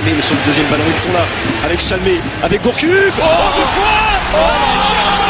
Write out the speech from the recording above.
Chalmé, mais sur le deuxième ballon, ils sont là. Avec Chalmé, avec Gourcuff. Oh, deux fois.